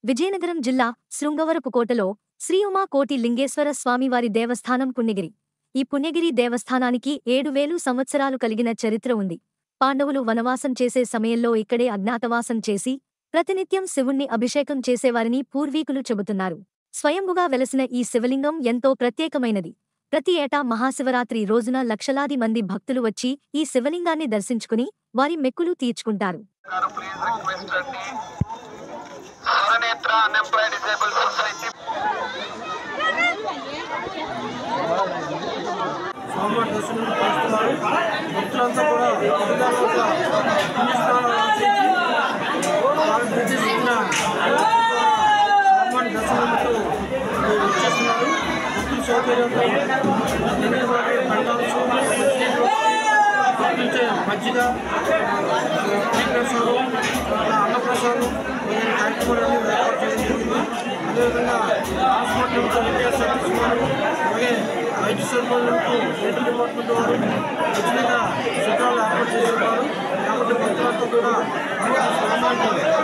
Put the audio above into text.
విజయనగరం జిల్లా శృంగవరపుకోటలో శ్రీ ఉమాకోటి లింగేశ్వర స్వామివారి దేవస్థానం పుణ్యగిరి. ఈ పుణ్యగిరి దేవస్థానానికి 7000 సంవత్సరాలు కలిగిన చరిత్ర ఉంది. పాండవులు వనవాసం చేసే సమయంలో ఇక్కడే అజ్ఞాతవాసం చేసి ప్రతినిత్యం శివుణ్ణి అభిషేకం చేసేవారని పూర్వీకులు చెబుతున్నారు. స్వయంభుగా వెలసిన ఈ శివలింగం ఎంతో ప్రత్యేకమైనది. ప్రతి ఏటా మహాశివరాత్రి రోజున లక్షలాది మంది భక్తులు వచ్చి ఈ శివలింగాన్ని దర్శించుకుని వారి మెక్కులు తీర్చుకుంటారు. స్వరనేత్ర అన్ఎంప్లాయ్డ్ డిసేబుల్ సొసైటీ స్వామివారి దర్శనం చేస్తున్నారు. భక్తులంతా కూడా స్వామివారి దర్శనంతో వచ్చేస్తున్నారు. భక్తులు సౌకర్యంతో మజ్జిగ, ప్రసాదం, అన్నప్రసాదం కార్యక్రమాలన్నీ ఏర్పాటు చేయడం జరిగింది. అదేవిధంగా హాస్పిటల్ విద్యాసంస్థ వారు అలాగే వైద్య సదుపాయాలకు హెల్త్ డిపార్ట్మెంట్ వారు ఉచితంగా శిబిరాలు ఏర్పాటు చేస్తున్నారు. కాబట్టి భక్తులంతా కూడా స్వామివారికి